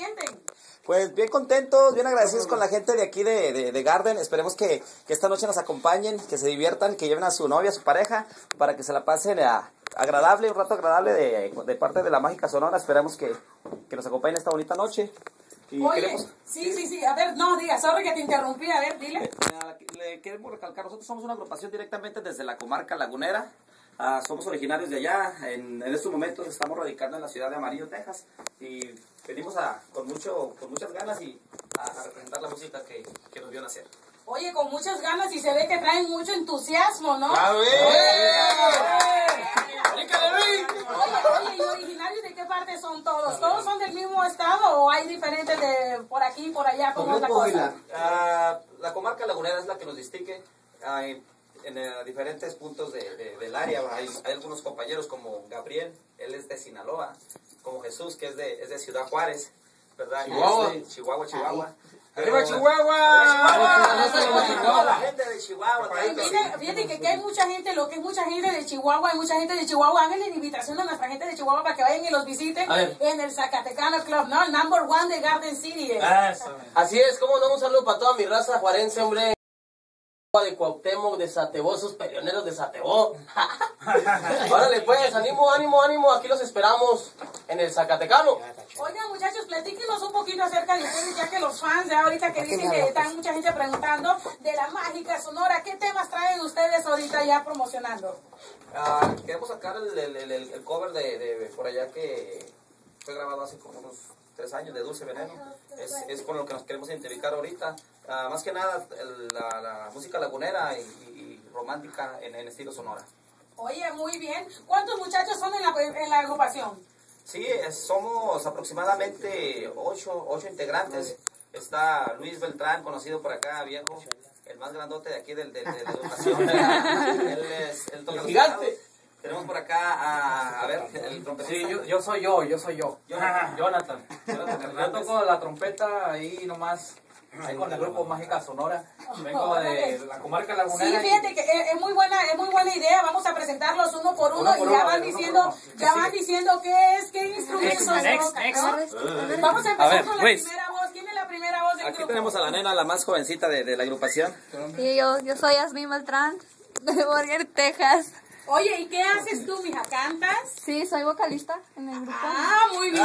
sienten? Pues bien contentos, bien agradecidos con la gente de aquí de Garden. Esperemos que esta noche nos acompañen, que se diviertan, que lleven a su novia, a su pareja, para que se la pasen agradable, un rato agradable de parte de la Mágica Sonora. Esperamos que nos acompañen esta bonita noche. Y oye, sí, a ver, no, diga, sorry que te interrumpí, a ver, dile. Le queremos recalcar, nosotros somos una agrupación directamente desde la comarca lagunera. Somos originarios de allá. En estos momentos estamos radicando en la ciudad de Amarillo, Texas, y venimos con muchas ganas a representar la música que nos vio nacer. Oye, con muchas ganas, y se ve que traen mucho entusiasmo, ¿no? ¡A ver! Oye, ¿y originarios de qué parte son todos? ¿Todos son del mismo estado o hay diferentes de por aquí y por allá? ¿Cómo es la cosa? La comarca lagunera es la que nos distingue. En diferentes puntos del área hay algunos compañeros como Gabriel, él es de Sinaloa, como Jesús, que es de Ciudad Juárez, ¿verdad? Chihuahua. Es de Chihuahua. ¡Arriba Chihuahua! La gente de Chihuahua. Fíjate que hay mucha gente, lo que es mucha gente de Chihuahua, hay mucha gente de Chihuahua. Háganle la invitación a nuestra gente de Chihuahua para que vayan y los visiten en el Zacatecano Club, ¿no? El number one de Garden City. Así es, como no, un saludo para toda mi raza juarense, hombre. De Cuauhtémoc, de Satebó, esos peleoneros de Satebó. Órale pues, ánimo, aquí los esperamos en el Zacatecano. Oigan muchachos, platíquenos un poquito acerca de ustedes, ya que los fans de ahorita que dicen que están mucha gente preguntando de la Mágica Sonora, ¿qué temas traen ustedes ahorita ya promocionando? Queremos sacar el cover de por allá que fue grabado hace como unos 3 años, de Dulce Veneno. Es con lo que nos queremos identificar ahorita. Más que nada la música lagunera y romántica en estilo sonora. Oye, muy bien. ¿Cuántos muchachos son en la agrupación? Sí, somos aproximadamente 8 integrantes. Está Luis Beltrán, conocido por acá, viejo, el más grandote de aquí de la agrupación. Él es el gigante. Tenemos por acá a ver, el trompetista. Sí, yo soy yo. Jonathan. Yo toco la trompeta ahí nomás, ahí con el grupo Mágica Sonora. Vengo de la comarca lagunera. Sí, fíjate que es muy buena idea. Vamos a presentarlos uno por uno y ya van diciendo qué instrumentos son. Vamos a empezar con la primera voz. ¿Quién es la primera voz del grupo? Aquí tenemos a la nena, la más jovencita de la agrupación. Sí, yo soy Yasmín Beltrán, de Borger, Texas. Oye, ¿y qué haces tú, mija? ¿Cantas? Sí, soy vocalista en el grupo. Muy bien.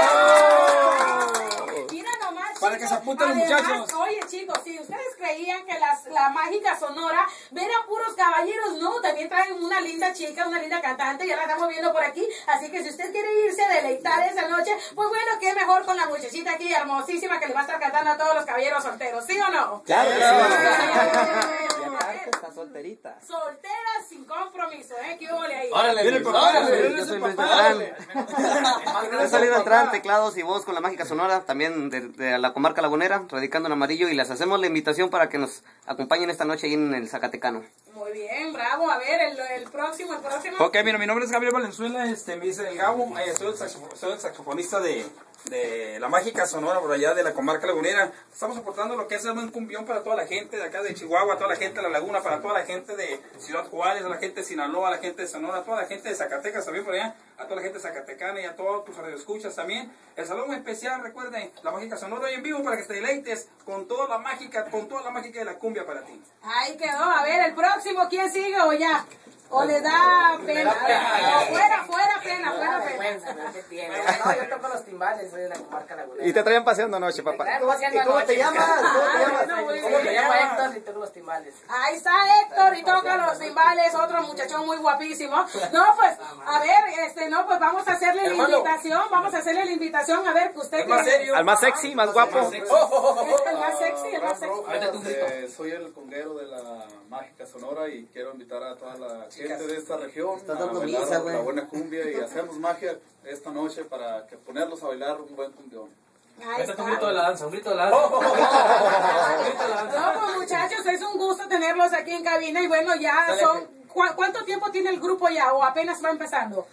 Mira nomás, para que se apunten los muchachos. Oye, chicos, si ustedes creían que la Mágica Sonora eran puros caballeros, no, también traen una linda chica, una linda cantante, ya la estamos viendo por aquí. Así que si usted quiere irse a deleitar esa noche, pues bueno, qué mejor con la muchachita aquí hermosísima que le va a estar cantando a todos los caballeros solteros, ¿sí o no? Claro que sí. Y aparte está solterita. Soltera sin compromiso, ¿qué hubo ahí? Órale, Yo soy Luis Beltrán. Yo soy Luis Beltrán, teclados y voz con la Mágica Sonora, también de la comarca lagunera, radicando en Amarillo, y les hacemos la invitación para que nos acompañen esta noche ahí en el Zacatecano. Muy bien, bravo. A ver, el próximo. Ok, mira, mi nombre es Gabriel Valenzuela, me dice el Gabo, soy el saxofonista de la Mágica Sonora por allá de la comarca lagunera. Estamos soportando lo que es un cumbión para toda la gente de acá de Chihuahua, toda la gente de la laguna, para toda la gente de Ciudad Juárez, a la gente de Sinaloa, a la gente de Sonora, a toda la gente de Zacatecas también por allá, a toda la gente zacatecana y a todos tus radioescuchas también. El salón especial, recuerden, la Mágica Sonora hoy en vivo para que te deleites con toda la mágica de la cumbia para ti. Ahí quedó. A ver, el próximo, ¿quién sigue o ya? ¿O le da pena? Fuera pena. No, yo toco los timbales, soy de la comarca lagunera. ¿Y te traían paseando anoche, papá? ¿Y cómo te llamas? ¿Cómo te llamas? Héctor y toco los timbales. Ahí está Héctor y toca los timbales, otro muchachón muy guapísimo. No, pues, a ver, pues vamos a hacerle la invitación, a ver, que usted Al más sexy, más guapo. El más sexy. Soy el conguero de la Mágica Sonora y quiero invitar a toda la gente de esta región a bailar la buena cumbia y hacemos magia esta noche para ponerlos a bailar un buen cumbión. Un grito de la danza, un grito de la danza. No, pues muchachos, es un gusto tenerlos aquí en cabina y bueno, ya son... ¿Cuánto tiempo tiene el grupo ya o apenas va empezando?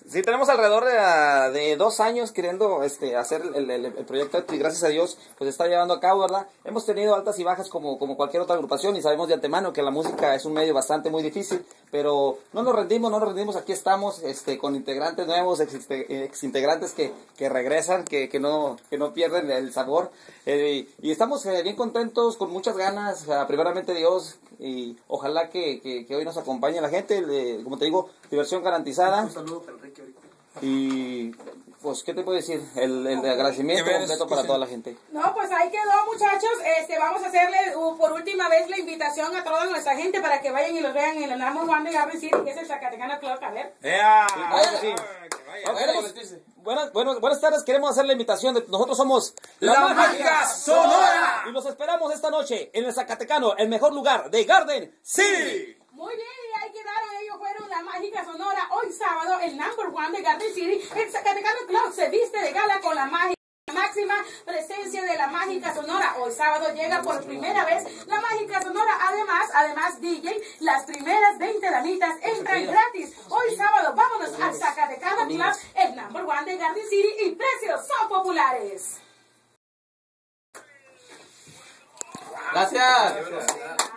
Sí, tenemos alrededor de 2 años queriendo hacer el proyecto y gracias a Dios pues está llevando a cabo, ¿verdad? Hemos tenido altas y bajas como cualquier otra agrupación y sabemos de antemano que la música es un medio bastante muy difícil, pero no nos rendimos, aquí estamos con integrantes nuevos, ex integrantes que regresan, que no pierden el sabor y estamos bien contentos, con muchas ganas, primeramente Dios, y ojalá que hoy nos acompañe la gente, como te digo, diversión garantizada. Un saludo para Enrique ahorita. Y pues, ¿qué te puedo decir? El agradecimiento completo para toda la gente. No, pues ahí quedó, muchachos. Vamos a hacerle por última vez la invitación a toda nuestra gente para que vayan y los vean en el Number One de Garden City, que es el Zacatecano Club. A ver. Buenas tardes, queremos hacer la invitación. Nosotros somos La Mágica Sonora. Y los esperamos esta noche en el Zacatecano, el mejor lugar de Garden City. Muy bien, y ahí quedaron, ellos fueron La Mágica Sonora. Hoy sábado, el Number One de Garden City, el Zacatecano Club se viste de gala con la máxima presencia de La Mágica Sonora. Hoy sábado llega por primera vez La Mágica Sonora. Además DJ, las primeras 20 damitas entran gratis. Hoy sábado, vámonos al Zacatecano Club, el Number One de Garden City, y precios son populares. Gracias.